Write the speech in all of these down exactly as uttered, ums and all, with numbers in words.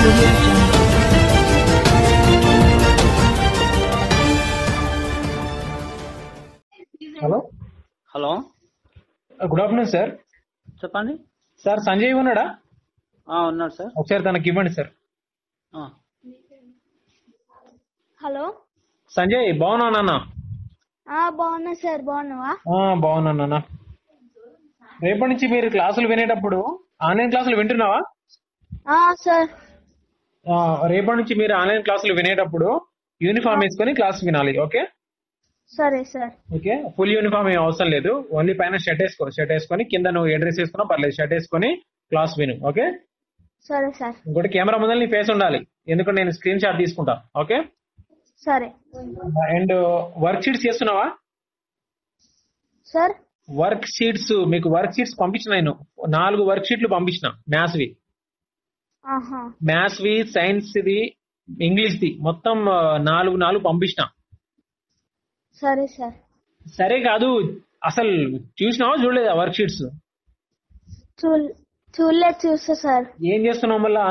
audio jungle. Hello hello good afternoon sir. చెప్పండి sir Sanjay ఉన్నాడా? ఆ, ఉన్నాడు సార్. ఒకసారి తనకి ఇవ్వండి సార్. ఆ, హలో సంజయ్ బాగున్నా నాన్న? ఆ బాగున్నా సార్, బాగున్నావా? బాగున్నా నాన్న. రేపటి నుంచి మీరు క్లాసులు వినేటప్పుడు ఆన్లైన్ క్లాసులు వింటున్నావా? ఆ సార్. ఆ, రేపటి నుంచి మీరు ఆన్లైన్ క్లాసులు వినేటప్పుడు యూనిఫామ్ వేసుకొని క్లాస్ వినాలి. ఓకే సరే సార్. ఓకే ఫుల్ యూనిఫామ్ ఏం అవసరం లేదు. ఓన్లీ పైన షర్ట్ వేసుకో, షర్ట్ వేసుకొని కింద నువ్వు ఏ డ్రెస్ వేసుకున్నా పర్లేదు, షర్ట్ వేసుకొని క్లాస్ విను. ఓకే సరే సార్. ఇంకోటి కెమెరా ముందర నీ ఫేస్ ఉండాలి, ఎందుకంటే నేను స్క్రీన్ షాట్ తీసుకుంటా. ఓకే సరే అండ్ వర్క్ షీట్స్ చేస్తున్నావా? సార్. వర్క్ షీట్స్ మీకు వర్క్ షీట్స్ పంపించిన, నేను నాలుగు వర్క్ షీట్లు పంపించిన. మ్యాథ్స్ వి, ఆహా మ్యాథ్స్ వి, సైన్స్ ది, ఇంగ్లీష్ ది, మొత్తం ఆ, నాలుగు నాలుగు పంపించిన. సరే సార్. సరే కాదు, అసలు చూసినావా చూడలేదా వర్క్ షీట్స్? చూ చూడలేదు, చూస్తా సార్. ఏం చేస్తున్నావు మళ్ళా?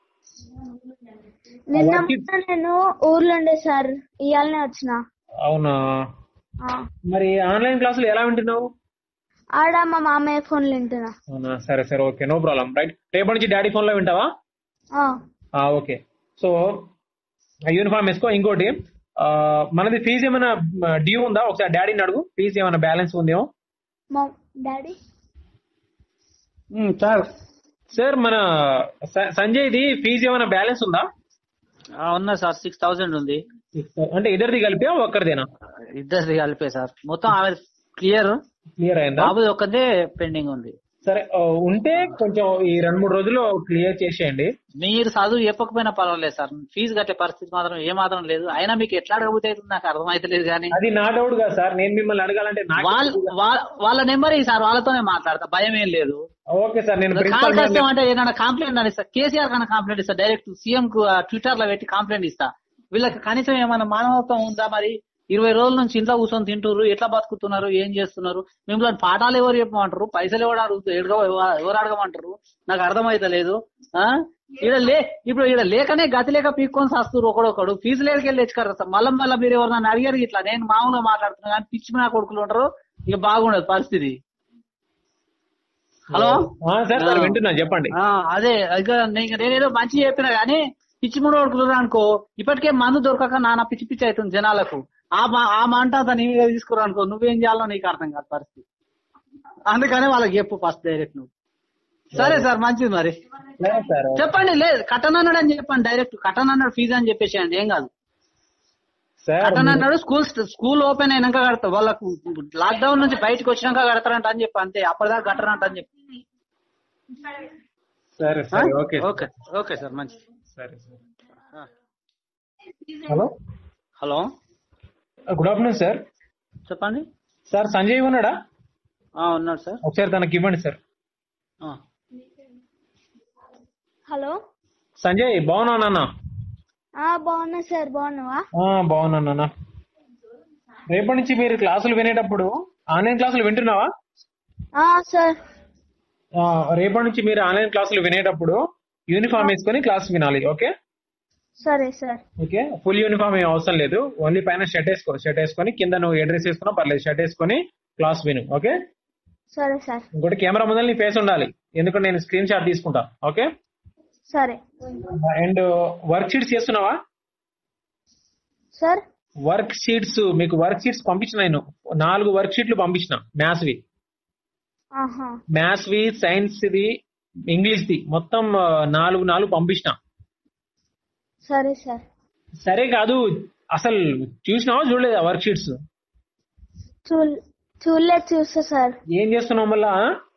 నిన్న work sheets- మొన్న నేను ఊర్లో ఉండే సార్, ఇవాళనే వచ్చిన. అవునా? ఆ, మరి ఆన్లైన్ క్లాసులు ఎలా వింటున్నావు? ఆడ మా మామయ్య ఫోన్లు వింటున్నా. అవునా, సరే సరే ఓకే, నో ప్రాబ్లం. రైట్, రేపటి నుంచి డాడీ ఫోన్ లో వింటావా? ఆ, ఆ, ఓకే. సో యూనిఫామ్ వేసుకో. ఇంకోటి ఆ, మనది ఫీజు ఏమైనా డ్యూ ఉందా? ఒకసారి డాడీని అడుగు, ఫీజు ఏమైనా బ్యాలెన్స్ ఉందేమో. మా డాడీ. ఉమ్, సార్. సార్ మన స- సంజయ్ది ఫీజు ఏమైనా బ్యాలెన్స్ ఉందా? ఆ, ఉన్నా సార్. సిక్స్ థౌసండ్ ఉంది. అంటే ఇద్దరిది కలిపా ఒక్కరిదేనా? ఇద్దరిది కలిపే సార్. మొత్తం ఆమె క్లియర్, క్లియర్ అయిందా? బాబుది ఒక్కదే పెండింగ్ ఉంది. సరే ఆ, ఉంటే కొంచెం ఈ రెండు మూడు రోజుల్లో క్లియర్ చేసేయండి. మీరు చదువు చెప్పకపోయినా పర్వాలేదు సార్, ఫీజు కట్టే పరిస్థితి మాత్రం ఏ మాత్రం లేదు. అయినా మీకు ఎట్లా అడగబోతే నాకు అర్థమైతలేదు కానీ అది నా డౌట్ కదా సార్, నేను మిమ్మల్ని అడగాలంటే నాకు వాళ్ళ వాళ్ళ- వాళ్ళ నెంబర్ ఈ సార్, వాళ్ళతోనే మాట్లాడతా, భయం ఏం లేదు. ఓకే సార్, నేను కాల్ ప్రిన్సిపల్ కష్టం అంటే ఏదైనా కంప్లైంట్ అని ఇస్తా, కేసీఆర్ కన్నా కంప్లైంట్ ఇస్తా, డైరెక్ట్ సీఎం కు ట్విట్టర్ లో పెట్టి కంప్లైంట్ ఇస్తా. వీళ్ళకి కనీసం ఏమైనా మానవత్వం ఉందా? మరి ఇరవై రోజుల నుంచి ఇంట్లో కూర్చొని తింటున్నారు, ఎట్లా బతుకుతున్నారు, ఏం చేస్తున్నారు? మిమ్మల్ని పాఠాలు ఎవరు చెప్పమంటారు, పైసలు ఎవరు అడుగుతారు, ఎవరు అడగమంటారు? నాకు అర్థమైతలేదు. ఆ ఈడ లే ఇప్పుడు ఈడ లేకనే గతి లేక పీక్కొని వస్తారు ఒకడొకడు. Fee లేకెళ్ళి తెచ్చుకారు sir. మళ్ళీ మళ్ళీ మీరు ఎవరన్నా అడిగారు ఇట్లా, నేను మామూలుగా మాట్లాడుతున్నా కానీ పిచ్చి నా కొడుకులు ఉంటారు, ఇక బాగుండదు పరిస్థితి. హలో సార్ సార్ వింటున్నా, చెప్పండి. ఆ, అదే ఇక నేను- నేనేదో మంచి చెప్పినా గానీ పిచ్చి మూడు కొడుకులు అనుకో, ఇప్పటికే మందు దొరకక నానా పిచ్చి పిచ్చి అవుతుంది జనాలకు. ఆ మా- ఆ మంట అంతా నీ మీద తీసుకురా అనుకో, నువ్వేం చేయాలో నీకు అర్థం కాదు పరిస్థితి. అందుకనే వాళ్ళకి చెప్పు ఫస్ట్ డైరెక్ట్ నువ్వు. సరే సార్, మంచిది. మరి లేదు సార్, చెప్పండి, లేదు కట్టనన్నాడు అని చెప్పండి, డైరెక్ట్ కట్టనన్నాడు ఫీజు అని చెప్పేసేయండి, ఏం కాదు. సార్ కట్టనన్నాడు, స్కూల్ స్కూల్ ఓపెన్ అయినాక కడతా, వాళ్ళకు లాక్డౌన్ నుంచి బయటకు వచ్చినాక కడతారంట అని చెప్పి, అంతే. అప్పటిదాకా కట్టరంట అని చెప్పి. సరే సరే ఓకే ఓకే ఓకే సార్, మంచిది. సరే సరే. Hello hello good afternoon sir. చెప్పండి. సార్ సంజయ్ ఉన్నాడా? ఆ, ఉన్నాడు సార్. ఒకసారి తనకి ఇవ్వండి సార్. ఆ, హలో సంజయ్ బాగున్నా నాన్న? ఆ బాగున్నా సార్, బాగున్నావా? బాగున్నా నాన్న. రేపటి నుంచి మీరు క్లాసులు వినేటప్పుడు ఆన్లైన్ క్లాసులు వింటున్నావా? ఆ సార్. ఆ, రేపటి నుంచి మీరు ఆన్లైన్ క్లాసులు వినేటప్పుడు యూనిఫామ్ వేసుకొని క్లాస్ వినాలి. ఓకే సరే సార్. ఓకే ఫుల్ యూనిఫామ్ ఏం అవసరం లేదు. ఓన్లీ పైన షర్ట్ వేసుకో, షర్ట్ వేసుకొని కింద నువ్వు ఏ డ్రెస్ వేసుకున్నా పర్లేదు, షర్ట్ వేసుకొని క్లాస్ విను. ఓకే సరే సార్. ఇంకోటి కెమెరా ముందర నీ ఫేస్ ఉండాలి, ఎందుకంటే నేను స్క్రీన్ షాట్ తీసుకుంటా. ఓకే సరే అండ్ వర్క్ షీట్స్ చేస్తున్నావా? సార్. వర్క్ షీట్స్ మీకు వర్క్ షీట్స్ పంపించిన, నేను నాలుగు వర్క్ షీట్లు పంపించిన. మ్యాథ్స్ వి, ఆహా మ్యాథ్స్ వి, సైన్స్ ది, ఇంగ్లీష్ ది, మొత్తం ఆ, నాలుగు నాలుగు పంపించిన. సరే సార్. సరే కాదు, అసలు చూసినావా చూడలేదా వర్క్ షీట్స్? చూ చూడలేదు, చూస్తా సార్. ఏం చేస్తున్నావు మళ్ళా?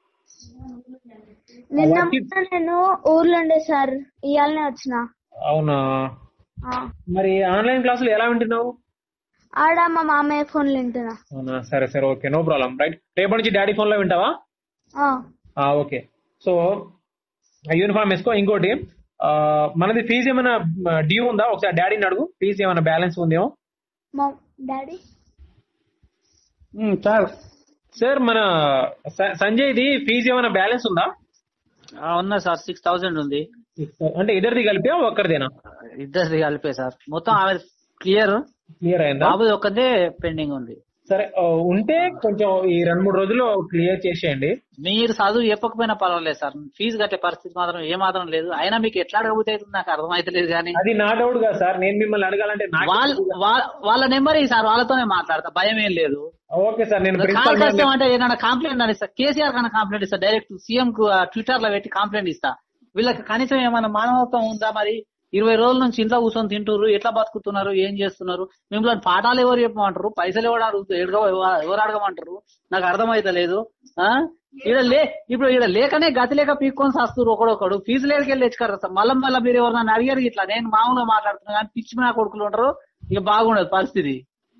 నిన్న work sheets- మొన్న నేను ఊర్లో ఉండే సార్, ఇవాళనే వచ్చిన. అవునా? ఆ, మరి ఆన్లైన్ క్లాసులు ఎలా వింటున్నావు? ఆడ మా మామయ్య ఫోన్లు వింటున్నా. అవునా, సరే సరే ఓకే, నో ప్రాబ్లం. రైట్, రేపటి నుంచి డాడీ ఫోన్ లో వింటావా? ఆ, ఆ, ఓకే. సో యూనిఫామ్ వేసుకో. ఇంకోటి ఆ, మనది ఫీజు ఏమైనా డ్యూ ఉందా? ఒకసారి డాడీని అడుగు, ఫీజు ఏమైనా బ్యాలెన్స్ ఉందేమో. మా డాడీ. ఉమ్, సార్. సార్ మన స- సంజయ్ది ఫీజు ఏమైనా బ్యాలెన్స్ ఉందా? ఆ, ఉన్నా సార్. సిక్స్ థౌసండ్ ఉంది. అంటే ఇద్దరిది కలిపి ఒక్కరిదేనా? ఇద్దరిది కలిపే సార్. మొత్తం ఆమె క్లియర్, క్లియర్ అయిందా? బాబుది ఒక్కదే పెండింగ్ ఉంది. సరే ఆ, ఉంటే కొంచెం ఈ రెండు మూడు రోజుల్లో క్లియర్ చేసేయండి. మీరు చదువు చెప్పకపోయినా పర్వాలేదు సార్, ఫీజు కట్టే పరిస్థితి మాత్రం ఏ మాత్రం లేదు. అయినా మీకు ఎట్లా అడగబోతే నాకు అర్థమైతలేదు కానీ అది నా డౌట్ కదా సార్, నేను మిమ్మల్ని అడగాలంటే నాకు వాళ్ళ వాళ్ళ- వాళ్ళ నెంబర్ ఈ సార్, వాళ్ళతోనే మాట్లాడతా, భయం ఏం లేదు. ఓకే సార్, నేను కాల్ ప్రిన్సిపల్ కష్టం అంటే ఏదైనా కంప్లైంట్ అని ఇస్తా, కేసీఆర్ కన్నా కంప్లైంట్ ఇస్తా, డైరెక్ట్ సీఎం కు ట్విట్టర్ లో పెట్టి కంప్లైంట్ ఇస్తా. వీళ్ళకి కనీసం ఏమైనా మానవత్వం ఉందా మరి? ఇరవై రోజుల నుంచి ఇంట్లో కూర్చొని తింటున్నారు, ఎట్లా బతుకుతున్నారు, ఏం చేస్తున్నారు? మిమ్మల్ని పాఠాలు ఎవరు చెప్పమంటారు, పైసలు ఎవరు అడుగుతారు, ఎవరు అడగమంటారు, నాకు అర్థమైతలేదు. ఆ ఈడ లే ఇప్పుడు ఈడ లేకనే గతి లేక పీక్కొని వస్తారు ఒకడొకడు, ఫీజు లేకెళ్ళి తెచ్చుకారు. మళ్ళీ మళ్ళీ మీరు ఎవరన్నా అడిగారు ఇట్లా, నేను మామూలుగా మాట్లాడుతున్నా కానీ పిచ్చి నా కొడుకులు ఉంటారు, ఇక బాగుండదు పరిస్థితి.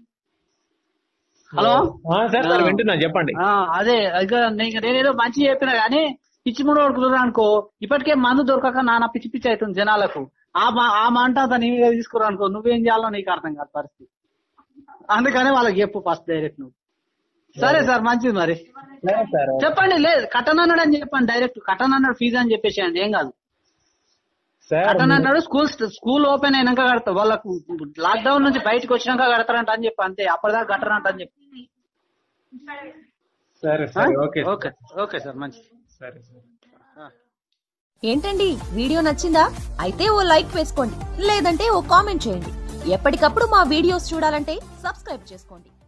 హలో సార్ సార్ వింటున్నా, చెప్పండి. ఆ, అదే ఇక నేను- నేనేదో మంచి చెప్పినా గానీ పిచ్చి మూడు కొడుకులు అనుకో, ఇప్పటికే మందు దొరకక నానా పిచ్చి పిచ్చి అవుతుంది జనాలకు. ఆ మా- ఆ మంట అంతా నీ మీద తీసుకురా అనుకో, నువ్వేం చేయాలో నీకు అర్థం కాదు పరిస్థితి. అందుకనే వాళ్ళకి చెప్పు ఫస్ట్ డైరెక్ట్ నువ్వు. సరే సార్, మంచిది మరి లేదు సార్, చెప్పండి. లేదు కట్టనన్నాడు అని చెప్పండి, డైరెక్ట్ కట్టనన్నాడు ఫీజు అని చెప్పేసేయండి, ఏం కాదు. సార్ కట్టనన్నాడు, స్కూల్ స్కూల్ ఓపెన్ అయినాక కడతా, వాళ్ళకు లాక్డౌన్ నుంచి బయటకు వచ్చినాక కడతారంట అని చెప్పి, అంతే, అప్పటిదాకా కట్టరంట అని చెప్పి. సరే సరే, ఓకే ఓకే ఓకే సార్, మంచిది. సరే సరే. ఏంటండి వీడియో నచ్చిందా? అయితే ఓ లైక్ వేసుకోండి, లేదంటే ఓ కామెంట్ చేయండి. ఎప్పటికప్పుడు మా వీడియోస్ చూడాలంటే సబ్స్క్రైబ్ చేసుకోండి.